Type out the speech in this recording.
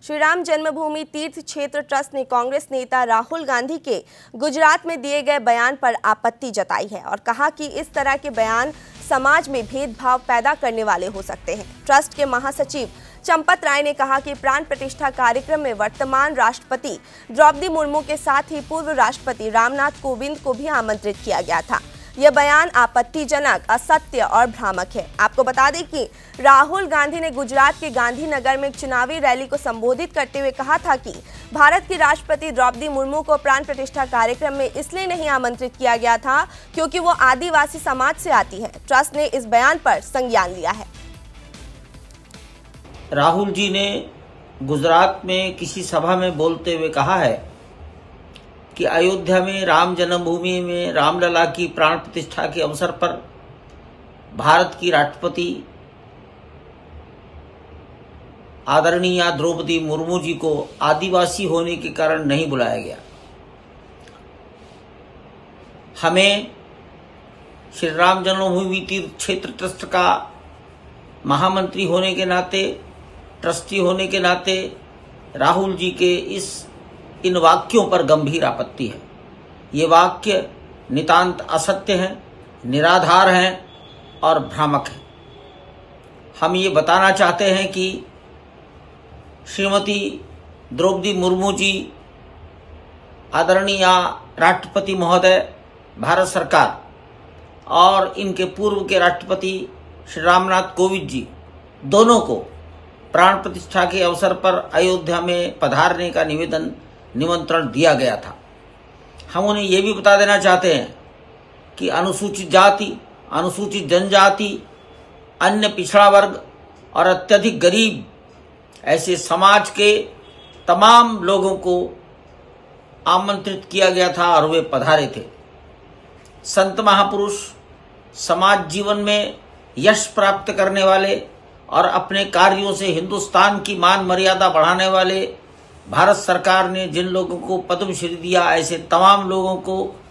श्री राम जन्मभूमि तीर्थ क्षेत्र ट्रस्ट ने कांग्रेस नेता राहुल गांधी के गुजरात में दिए गए बयान पर आपत्ति जताई है और कहा कि इस तरह के बयान समाज में भेदभाव पैदा करने वाले हो सकते हैं। ट्रस्ट के महासचिव चंपत राय ने कहा कि प्राण प्रतिष्ठा कार्यक्रम में वर्तमान राष्ट्रपति द्रौपदी मुर्मू के साथ ही पूर्व राष्ट्रपति रामनाथ कोविंद को भी आमंत्रित किया गया था। यह बयान आपत्तिजनक, असत्य और भ्रामक है। आपको बता दें कि राहुल गांधी ने गुजरात के गांधीनगर में एक चुनावी रैली को संबोधित करते हुए कहा था कि भारत की राष्ट्रपति द्रौपदी मुर्मू को प्राण प्रतिष्ठा कार्यक्रम में इसलिए नहीं आमंत्रित किया गया था क्योंकि वो आदिवासी समाज से आती है। ट्रस्ट ने इस बयान पर संज्ञान लिया है। राहुल जी ने गुजरात में किसी सभा में बोलते हुए कहा है कि अयोध्या में राम जन्मभूमि में रामलला की प्राण प्रतिष्ठा के अवसर पर भारत की राष्ट्रपति आदरणीय द्रौपदी मुर्मू जी को आदिवासी होने के कारण नहीं बुलाया गया। हमें श्री राम जन्मभूमि तीर्थ क्षेत्र ट्रस्ट का महामंत्री होने के नाते, ट्रस्टी होने के नाते राहुल जी के इन वाक्यों पर गंभीर आपत्ति है। ये वाक्य नितांत असत्य हैं, निराधार हैं और भ्रामक हैं। हम ये बताना चाहते हैं कि श्रीमती द्रौपदी मुर्मू जी, आदरणीय राष्ट्रपति महोदय, भारत सरकार और इनके पूर्व के राष्ट्रपति श्री रामनाथ कोविंद जी दोनों को प्राण प्रतिष्ठा के अवसर पर अयोध्या में पधारने का निमंत्रण दिया गया था। हम उन्हें ये भी बता देना चाहते हैं कि अनुसूचित जाति, अनुसूचित जनजाति, अन्य पिछड़ा वर्ग और अत्यधिक गरीब ऐसे समाज के तमाम लोगों को आमंत्रित किया गया था और वे पधारे थे। संत महापुरुष, समाज जीवन में यश प्राप्त करने वाले और अपने कार्यों से हिंदुस्तान की मान मर्यादा बढ़ाने वाले, भारत सरकार ने जिन लोगों को पद्मश्री दिया, ऐसे तमाम लोगों को